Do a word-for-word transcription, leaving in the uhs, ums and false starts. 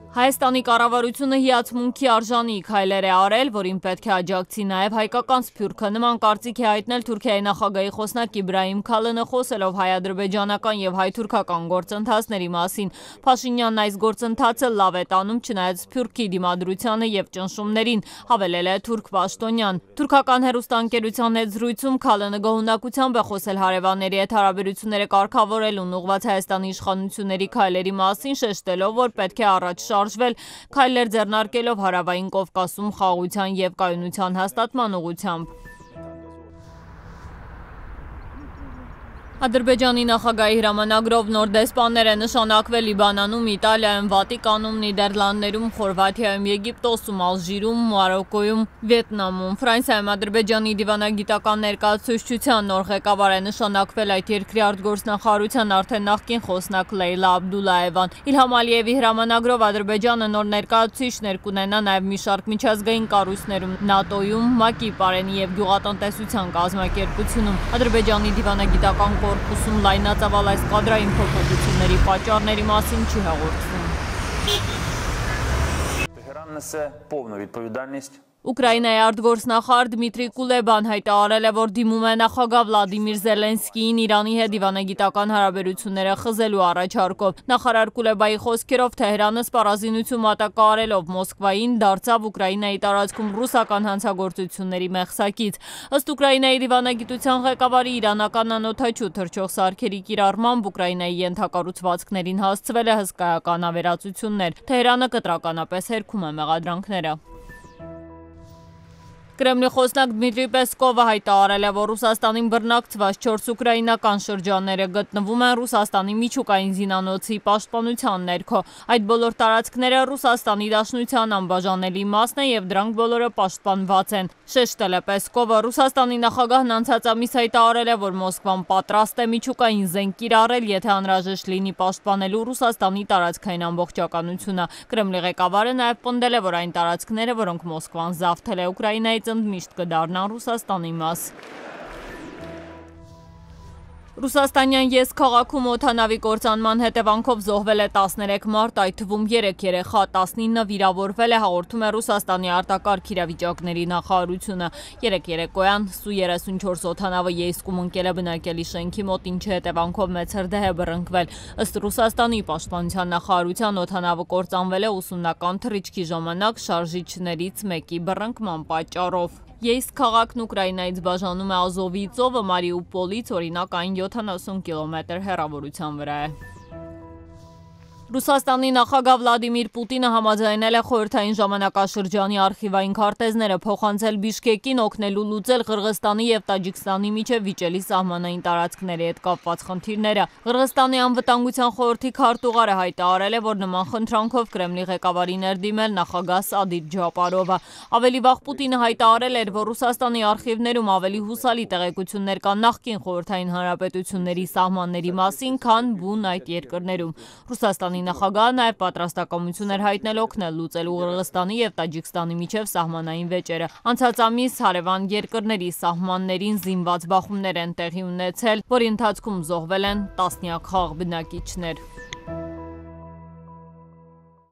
Հայաստանի կառավարությունը հիացմունքի արժանի քայլեր է արել, որին պետք է աջակցի նաև հայկական Սփյուռքը։ Նման կարծիք է հայտնել Թուրքիայի նախագահի խոսնակ Իբրահիմ Քալանը, խոսելով հայ-ադրբեջանական եւ հայ-թուրքական գործընթացների մասին։ Փաշինյանն այս գործընթացը լավ է տանում, չնայած Սփյուռքի դիմադրությանը եւ ճնշումներին, հավելել է թուրք պաշտոնյան։ Թուրքական հեռուստաընկերության հետ զրույցում Քալանը գոհունակությամբ է խոսել հարևանների հետ հարաբերությունները կարգավորելուն ուղղված Հայաստանի իշխանությունների քայլերի մասին, շեշտելով, որ պետք է առաջ շարժվել, քայլեր ձեռնարկելով Հարավային Կովկասում խաղաղության և կայունության հաստատման ուղղությամբ։ Ադրբեջանի նախագահի հրամանագրով նոր դեսպաններ են նշանակվել Լիբանանում, Իտալիայում, Վատիկանում, Նիդերլանդներում, Խորվաթիայում, Եգիպտոսում, Ալժիրում, Մարոկոյում, Վիետնամում։ Ֆրանսիայում Ադրբեջանի դիվանագիտական ներկայացուցչության նոր ղեկավար է նշանակվել այդ երկրի արտգործնախարարության արդեն նախկին խոսնակ Լեյլա Աբդուլլաևան։ Իլհամ Ալիևի հրամանագրով Ադրբեջանը նոր ներկայացուցիչներ կունենա նաև մի շարք միջազգային կառույցներում, ՆԱՏՕ-ում, ՄԱԿ-ի, Պարենի և գյուղատնտեսության կազմակերպությունում։ Ադրբեջանի դիվանագիտական կորպուսում լայնածավալ այս կադրային փոփոխությունների պատճառների մասին չի հաղորդվում։ Տեհրան նесе повну відповідальність. Ուկրաինայի արտգործնախարար Դմիտրի Կուլեբան հայտարարել է, որ դիմում է նախագահ Վլադիմիր Զելենսկիին Իրանի հետ դիվանագիտական հարաբերությունները խզելու առաջարկով։ Նախարար Կուլեբայի խոսքերով Թեհրանը սպառազինություն մատակարարելով Մոսկվային դարձավ Ուկրաինայի տարածքում ռուսական հանցագործությունների մեղսակից։ Ըստ Ուկրաինայի դիվանագիտության ղեկավարի իրանական անօդաչու թռչող սարքերի կիրառմամբ Ուկրաինայի ենթակառուցվածքներին հասցվել է հսկայական ավերածություններ։ Թեհրանը կտրականապես հերքում է մեղադրանքները։ Կրեմլի խոսնակ Դմիտրի Պեսկովը հայտարարել է, որ Ռուսաստանին բռնակցված չորս ուկրաինական շրջանները գտնվում են Ռուսաստանի միջուկային զինանոցի պաշտպանության ներքո։ Այդ բոլոր տարածքները Ռուսաստանի Դաշնության անբաժանելի մասն է և դրանք բոլորը պաշտպանված են։ Շեշտել է Պեսկովը։ Ռուսաստանի նախագահն անցած ամիս հայտարարել է, որ Մոսկվան պատրաստ է միջուկային զենք կիրառել, եթե անհրաժեշտ լինի պաշտպանելու Ռուսաստանի տարածքային ամբողջականությունը։ Կրեմլի ղեկավարը նաև պնդել է, որ այն տարածքները, որոնք Մոսկվան զավթել է Ուկրաինայից, ընդմիշտ կդառնան Ռուսաստանի մաս։ Ռուսաստանյան Ես քաղաքում օդանավի կործանման հետևանքով զոհվել է տասներեք մարդ, այդ թվում երեք երեխա, տասնինը վիրավորվել է, հաղորդում է Ռուսաստանի արտակարգ իրավիճակների նախարարությունը։ Երեկ երեկոյան Սու երեսունչորս օդանավը Ейսկում ընկել է բնակելի շենքի մոտ, ինչի հետևանքով մեծ հրդեհ է բռնկվել։ Ըստ Ռուսաստանի պաշտպանության նախարարության օդանավը կործանվել է ուսումնական թռիչքի ժամանակ շարժիչներից մեկի բռնկման պատճառով։ Ейսկ քաղաքն Ուկրաինայից բաժանում է Ազովի ծովը, Մարիուպոլից օրինակ այն յոթանասուն կիլոմետր հեռավորության վրա է։ Ռուսաստանի նախագահ Վլադիմիր Պուտինը համաձայնել է խորհրդային ժամանակաշրջանի արխիվային քարտեզները փոխանցել Բիշկեկին, օգնելու լուծել Ղրղստանի և Տաջիկստանի միջև վիճելի սահմանային տարածքների հետ կապված խնդիրները։ Ղրղստանի անվտանգության խորհրդի քարտուղարը հայտարարել է, որ նման խնդրանքով Կրեմլի ղեկավարին էր դիմել նախագահ Սադիղ Ջապարովը։ Ավելի վաղ Պուտինը հայտարարել էր, որ Ռուսաստանի արխիվներում ավելի հուսալի տեղեկություններ կան նախկին խորհրդային հանրապետությունների սահմանների մասին, քան բուն այդ երկրներում։ Ռուսաստանի նախագահը նաև պատրաստակամություն էր հայտնել օգնել լուծելու Ղրղստանի և Տաջիկստանի միջև սահմանային վեճերը։ Անցած ամիս հարևան երկրների սահմաններին զինված բախումներ են տեղի ունեցել, որի ընթացքում զոհվել են տասնյակ խաղաղ բնակիչներ։